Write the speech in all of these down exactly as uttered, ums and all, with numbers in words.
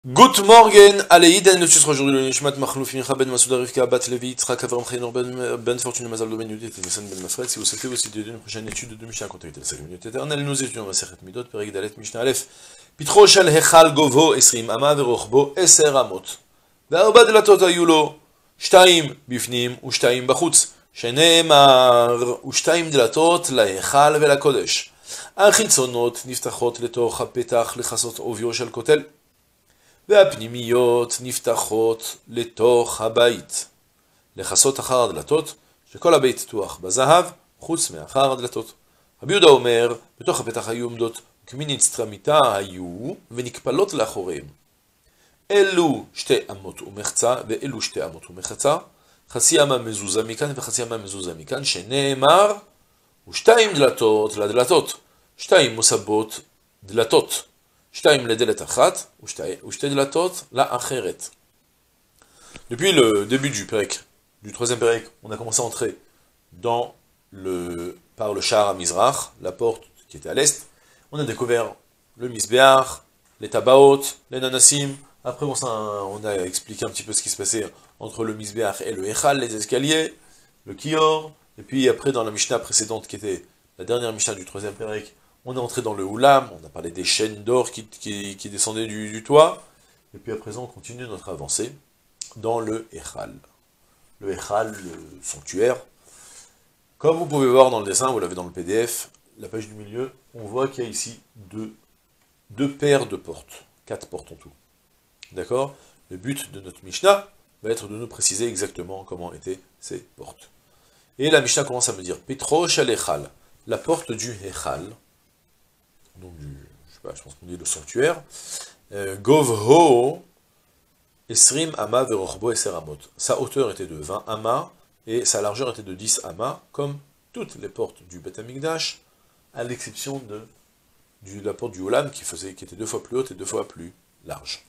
Good morning, allez, Iden, le titre aujourd'hui, le Nishmat Machlouf, Mincha Ben Masouda Rivka, Bat Levi, Yitzhak, Avram Chaynor, Ben Ben Fortune, Mazal Domen, Yudit, Nissan Ben Mafred. Si vous souhaitez aussi d'étudier une prochaine étude de Mishnah contactez la cinq minutes éternelles, nous étudions Masechet Midot, Perek Dalet, Mishnah Aleph, Pitro Shel Hechal Govo, Esrim, Ama Verochbo, Eser Amot, Ve'arba Delatot Ayulo, Shtaim Bifnim, Ushtaim Bachutz, Sheneemar, Ushtaim Delatot, Lahechal Velakodesh, החיצונות נפתחות לתוך הפתח לכסות עוביו של כותל, והפנימיות נפתחות לתוך הבית, לכסות אחר הדלתות, שכל הבית תוח בזהב, חוץ מאחר הדלתות. רבי יהודה אומר, בתוך הפתח היו עומדות, וכמין אצטרמיתה היו, ונקפלות לאחוריהם. אלו שתי אמות ומחצה, ואלו שתי אמות ומחצה, חצי אמה מזוזה מכאן וחצי אמה מזוזה מכאן, שנאמר, ושתיים דלתות לדלתות. שתיים מוסבות דלתות, שתיים לדלת אחת, ושתי דלתות לאחרת. Depuis le début du Perek, du troisième Perek, on a commencé à entrer dans le, par le Sha'ar HaMizrach, la porte qui était à l'est. On a découvert le Mizbeach, les Tabaot, les Nanassim. Après, on a, on a expliqué un petit peu ce qui se passait entre le Mizbeach et le Echal, les escaliers, le Kior. Et puis après, dans la Mishnah précédente, qui était la dernière Mishnah du troisième Perek, on est entré dans le Oulam, on a parlé des chaînes d'or qui, qui, qui descendaient du, du toit, et puis à présent on continue notre avancée dans le Echal. Le Echal, le sanctuaire. Comme vous pouvez voir dans le dessin, vous l'avez dans le P D F, la page du milieu, on voit qu'il y a ici deux, deux paires de portes, quatre portes en tout. D'accord? Le but de notre Mishnah va être de nous préciser exactement comment étaient ces portes. Et la Mishnah commence à me dire, Petrosh al Echal, la porte du Echal, donc du, je sais pas, je pense qu'on dit le sanctuaire, euh, Govho, Esrim Ama Verochbo Eser Amot. Sa hauteur était de vingt amas, et sa largeur était de dix amas, comme toutes les portes du Beth Amikdash, à l'exception de, de la porte du Olam, qui, faisait, qui était deux fois plus haute et deux fois plus large.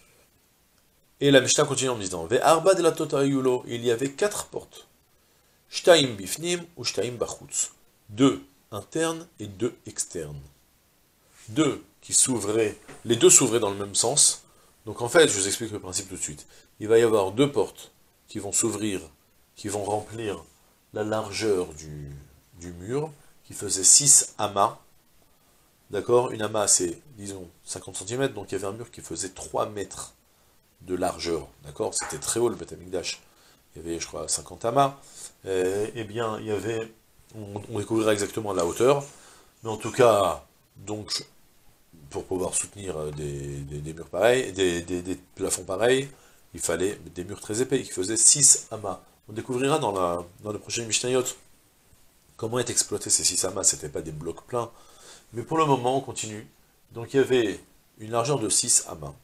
Et la Mishnah continue en disant, Ve'arba delatot hayulo, il y avait quatre portes, Shtaim Bifnim ou Shtaim Bachutz, deux internes et deux externes. Deux qui s'ouvraient, les deux s'ouvraient dans le même sens. Donc en fait, je vous explique le principe tout de suite. Il va y avoir deux portes qui vont s'ouvrir, qui vont remplir la largeur du, du mur, qui faisait six amas. D'accord? Une amas, c'est, disons, cinquante centimètres, donc il y avait un mur qui faisait trois mètres de largeur. D'accord? C'était très haut le Beth Amikdash. Il y avait, je crois, cinquante amas. Euh, eh bien, il y avait, on, on découvrira exactement la hauteur, mais en tout cas, donc, pour pouvoir soutenir des, des, des murs pareils, des, des, des plafonds pareils, il fallait des murs très épais, qui faisaient six amas. On découvrira dans, la, dans le prochain Mishnayot comment est exploité ces six amas. Ce n'étaient pas des blocs pleins, mais pour le moment, on continue. Donc il y avait une largeur de six amas.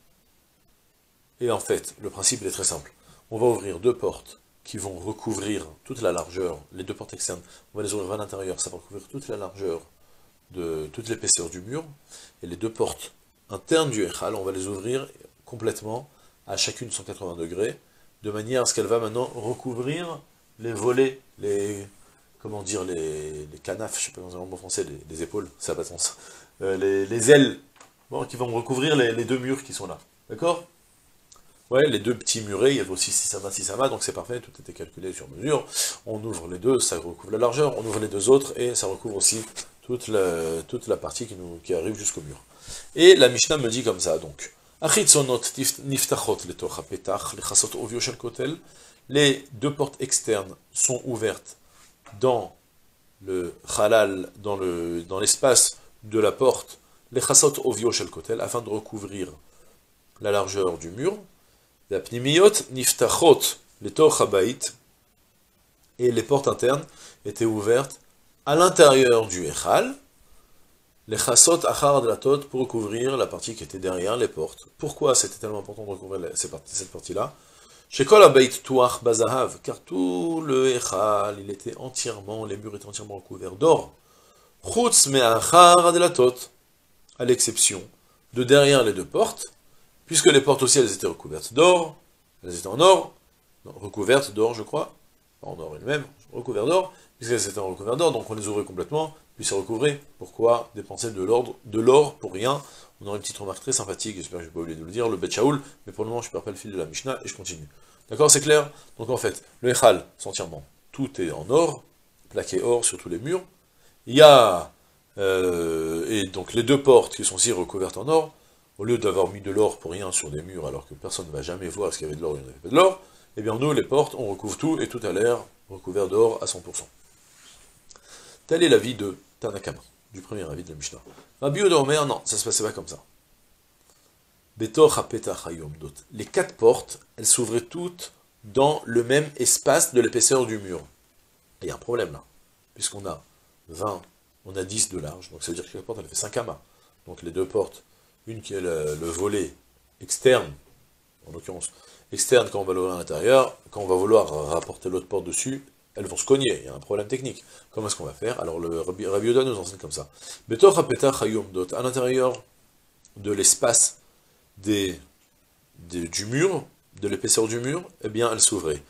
Et en fait, le principe est très simple. On va ouvrir deux portes qui vont recouvrir toute la largeur, les deux portes externes, on va les ouvrir à l'intérieur, ça va recouvrir toute la largeur de toute l'épaisseur du mur, et les deux portes internes du Echal, on va les ouvrir complètement, à chacune cent quatre-vingts degrés, de manière à ce qu'elle va maintenant recouvrir les volets, les, comment dire, les, les canafs, je sais pas comment dire en bon français, les, les épaules, ça n'a pas de sens, euh, les, les ailes, bon, qui vont recouvrir les, les deux murs qui sont là, d'accord? Ouais, les deux petits murets, il y avait aussi six amas, six amas, donc c'est parfait, tout était calculé sur mesure, on ouvre les deux, ça recouvre la largeur, on ouvre les deux autres, et ça recouvre aussi toute la, toute la partie qui, nous, qui arrive jusqu'au mur. Et la Mishnah me dit comme ça, donc, les deux portes externes sont ouvertes dans le halal, dans le dans l'espace de la porte, les chasot ovio shel kotel, afin de recouvrir la largeur du mur. La pnimiyot niftachot letoch habayit, et les portes internes étaient ouvertes à l'intérieur du Echal, les chassot achar delatot, pour recouvrir la partie qui était derrière les portes. Pourquoi c'était tellement important de recouvrir cette partie-là? Chez kol habayit tuach bazahav, car tout le Echal, il était entièrement, les murs étaient entièrement recouverts d'or. Chutz me'achar delatot, à l'exception de derrière les deux portes, puisque les portes aussi elles étaient recouvertes d'or, elles étaient en or, non, recouvertes d'or je crois, pas en or elle-même, recouvertes d'or, puisqu'elles étaient recouvertes d'or, donc on les ouvrait complètement, puis c'est recouvré. Pourquoi dépenser de l'or de l'or pour rien? on aura une petite remarque très sympathique, j'espère que je n'ai pas oublié de le dire, le Bet Shaul, mais pour le moment je ne perds pas le fil de la Mishnah et je continue. D'accord, c'est clair? Donc en fait, le Echal, c'est entièrement, tout est en or, plaqué or sur tous les murs. Il y a, euh, et donc les deux portes qui sont aussi recouvertes en or, au lieu d'avoir mis de l'or pour rien sur des murs, alors que personne ne va jamais voir ce qu'il y avait de l'or, il n'y en avait pas de l'or, eh bien nous, les portes, on recouvre tout, et tout a l'air recouvert d'or à cent pour cent. Tel est l'avis de Tanakama, du premier avis de la Mishnah. Rabbi Yehuda Omer, non, ça se passait pas comme ça. Les quatre portes, elles s'ouvraient toutes dans le même espace de l'épaisseur du mur. Et il y a un problème là, puisqu'on a vingt, on a dix de large, donc ça veut dire que la porte, elle fait cinq amas. Donc les deux portes, une qui est le, le volet externe, en l'occurrence, externe quand on va l'ouvrir à l'intérieur, quand on va vouloir rapporter l'autre porte dessus, elles vont se cogner, il y a un problème technique. Comment est-ce qu'on va faire? Alors le Rabbi Yehuda nous enseigne comme ça. À l'intérieur de l'espace des, des, du mur, de l'épaisseur du mur, eh bien elles s'ouvraient.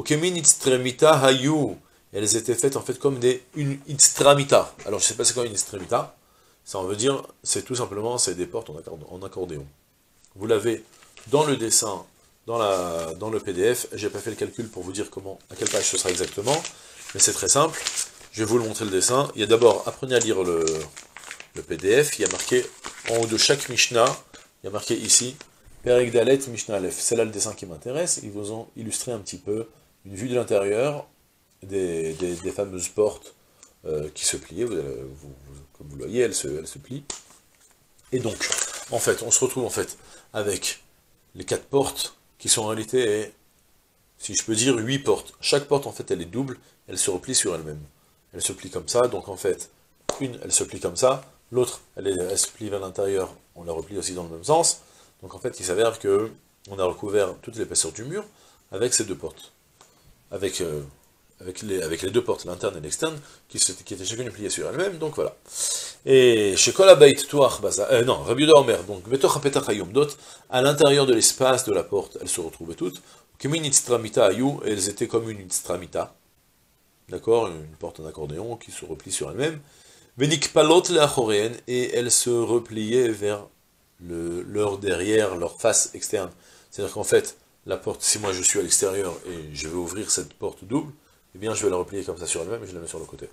Elles étaient faites en fait comme des, une extramita. Alors je ne sais pas c'est quoi une extramita, ça veut dire, c'est tout simplement, c'est des portes en, accorde, en accordéon. Vous l'avez dans le dessin, dans, la, dans le P D F, j'ai pas fait le calcul pour vous dire comment, à quelle page ce sera exactement, mais c'est très simple, je vais vous le montrer le dessin. Il y a d'abord, apprenez à lire le, le P D F, il y a marqué, en haut de chaque Mishnah, il y a marqué ici, Perek Dalet Mishnah Aleph. C'est là le dessin qui m'intéresse, ils vous ont illustré un petit peu une vue de l'intérieur des, des, des fameuses portes euh, qui se pliaient, vous, vous, vous, comme vous le voyez, elles se, elles se plient. Et donc, en fait, on se retrouve en fait avec les quatre portes qui sont en réalité, si je peux dire, huit portes. Chaque porte, en fait, elle est double, elle se replie sur elle-même. Elle se plie comme ça, donc en fait, une, elle se plie comme ça, l'autre, elle, elle se plie vers l'intérieur, on la replie aussi dans le même sens. Donc en fait, il s'avère que on a recouvert toute l'épaisseur du mur avec ces deux portes. Avec, euh, avec, les, avec les deux portes, l'interne et l'externe, qui, qui étaient chacune pliées sur elle-même, donc voilà. Et chez Kolabait Tuach Baza, euh, non, Rabbi Yehuda Omer, donc Betoch Petach Hayom Dot, à l'intérieur de l'espace de la porte, elles se retrouvaient toutes. Kemin Itztramita Ayu, et elles étaient comme une Itztramita, d'accord, une porte en accordéon qui se replie sur elle-même. Venik Palot Leachoréen, et elles se repliaient vers le, leur derrière, leur face externe. C'est-à-dire qu'en fait, la porte, si moi je suis à l'extérieur et je vais ouvrir cette porte double, eh bien je vais la replier comme ça sur elle-même et je la mets sur le côté.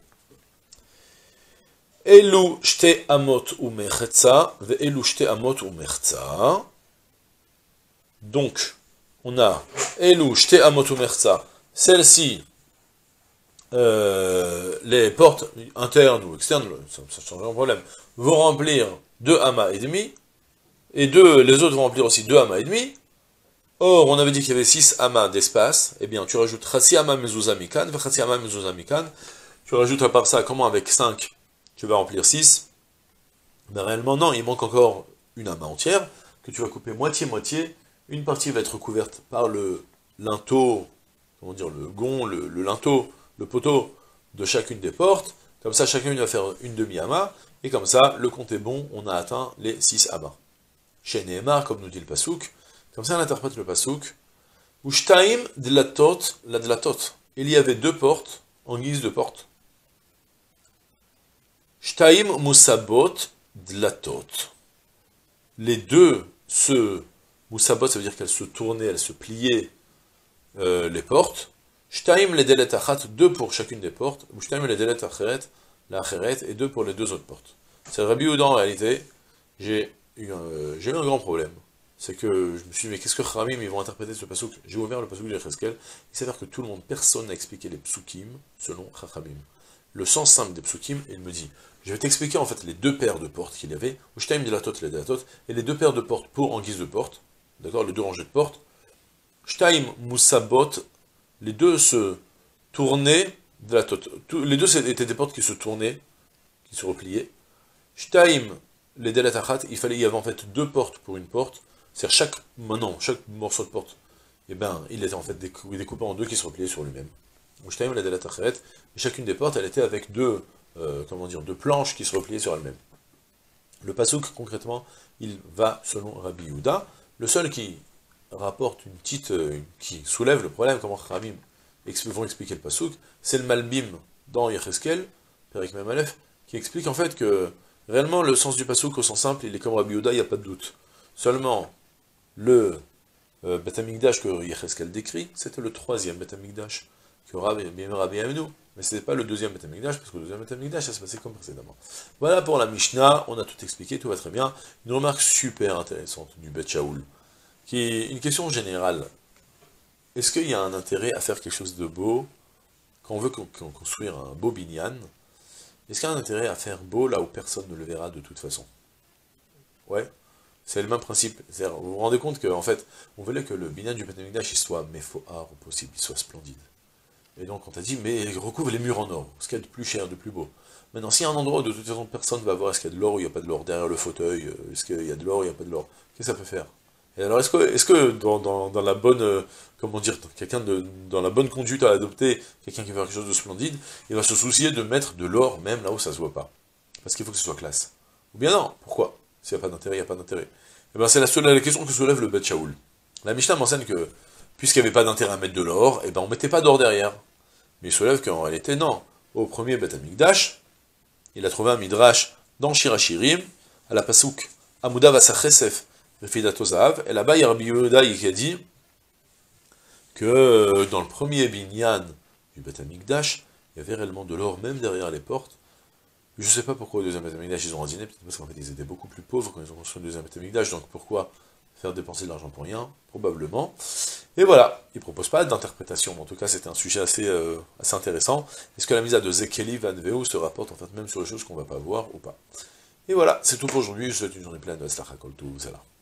Elu shte amot u mechetza, ve elu shte amot u mechza. Donc, on a elu shte amot u mechza, celle-ci, euh, les portes internes ou externes, ça ne change pas problème, vont remplir deux amas et demi, et deux, les autres vont remplir aussi deux amas et demi. Or, on avait dit qu'il y avait six amas d'espace, eh bien tu rajoutes Chatsi ama mezuzah mikan, ve Chatsi ama mezuzah mikan, tu rajoutes à part ça, comment avec cinq tu vas remplir six, ben réellement non, il manque encore une amas entière, que tu vas couper moitié-moitié, une partie va être couverte par le linteau, comment dire, le gond, le, le linteau, le poteau de chacune des portes, comme ça chacune va faire une demi-amas, et comme ça, le compte est bon, on a atteint les six amas. Chez Nehemar, comme nous dit le Pasouk, comme ça on interprète le Pasouk, Ushtaim dlatot, la dlatot, il y avait deux portes, en guise de porte, Shtaim Musabot Dlatot. Les deux se... Musabot, ça veut dire qu'elles se tournaient, elles se pliaient euh, les portes. Shtaim les delet achat, deux pour chacune des portes. Ou Shtaim les delet acheret, la acheret, et deux pour les deux autres portes. C'est Rabbi Yehuda en réalité, j'ai eu, euh, eu un grand problème. C'est que je me suis dit, mais qu'est-ce que Khamim ils vont interpréter ce pasouk? J'ai ouvert le pasouk de Yecheskel. Il s'avère que tout le monde, personne n'a expliqué les psukim selon Chachamim. Le sens simple des psukim, il me dit, je vais t'expliquer en fait les deux paires de portes qu'il y avait, Ushtaim dilatot et dilatot, et les deux paires de portes pour en guise de porte, d'accord, les deux rangées de portes, Shtaim musabot, les deux se tournaient, dilatot, les deux étaient des portes qui se tournaient, qui se repliaient, Shtaim les delatachat, il fallait, il y avait en fait deux portes pour une porte, c'est-à-dire chaque, maintenant, chaque morceau de porte, eh ben, il était en fait découpé en deux qui se repliaient sur lui-même. Ushtaim les delatachat, et chacune des portes, elle était avec deux, Euh, comment dire, de planches qui se repliaient sur elles-mêmes. Le pasouk, concrètement, il va selon Rabbi Yehuda. Le seul qui rapporte une petite, euh, qui soulève le problème, comment Rabbi vont expliquer le pasouk, c'est le Malbim dans Yecheskel, Perek Mem Aleph, qui explique en fait que Réellement, le sens du pasuk, au sens simple, il est comme Rabbi Yehuda, il n'y a pas de doute. Seulement, le euh, Beth Amikdash que Yecheskel décrit, c'était le troisième Beth Amikdash que Rabbi Aminu. Mais ce n'était pas le deuxième Beth Amikdash, parce que le deuxième Beth Amikdash, ça se passait comme précédemment. Voilà pour la Mishnah, on a tout expliqué, tout va très bien. Une remarque super intéressante du Beth Shaoul, qui est une question générale. Est-ce qu'il y a un intérêt à faire quelque chose de beau, quand on veut construire un beau binyan? Est-ce qu'il y a un intérêt à faire beau là où personne ne le verra de toute façon? Ouais, c'est le même principe. Vous vous rendez compte qu'en fait, on voulait que le binyan du Beth Amikdash il soit méfoar au possible, il soit splendide. Et donc on t'a dit, mais recouvre les murs en or, ce qu'il y a de plus cher, de plus beau. Maintenant, s'il y a un endroit où de toute façon personne ne va voir est-ce qu'il y a de l'or ou il n'y a pas de l'or, derrière le fauteuil, est-ce qu'il y a de l'or ou il n'y a pas de l'or, qu'est-ce que ça peut faire? Et alors, est-ce que, est-ce que dans, dans, dans la bonne, euh, comment dire, quelqu'un de, dans la bonne conduite à adopter, quelqu'un qui veut faire quelque chose de splendide, il va se soucier de mettre de l'or même là où ça se voit pas? Parce qu'il faut que ce soit classe. Ou bien non, pourquoi? S'il n'y a pas d'intérêt, il n'y a pas d'intérêt. Et bien c'est la, seule, la question que soulève le Beth Shaoul. La Mishnah m'enseigne que, puisqu'il n'y avait pas d'intérêt à mettre de l'or, et ben on mettait pas d'or derrière. Mais il soulève qu'en réalité, non. Au premier Beth Amikdash, il a trouvé un midrash dans Shirachirim, à la Pasuk, Amuda Vasachesef, Refidato Zahav, et là-bas, il y a Rabbi Yehuda qui a dit que dans le premier binyan du Beth Amikdash, il y avait réellement de l'or même derrière les portes. Je ne sais pas pourquoi au deuxième Beth Amikdash ils ont randiné, peut-être parce qu'en fait ils étaient beaucoup plus pauvres quand ils ont construit le deuxième Beth Amikdash, donc pourquoi faire dépenser de l'argent pour rien? Probablement. Et voilà, il ne propose pas d'interprétation, mais en tout cas c'était un sujet assez, euh, assez intéressant. Est-ce que la misa de Zekeli Van Veu se rapporte en fait même sur les choses qu'on ne va pas voir ou pas? Et voilà, c'est tout pour aujourd'hui, je vous souhaite une journée pleine de Slachakol tout,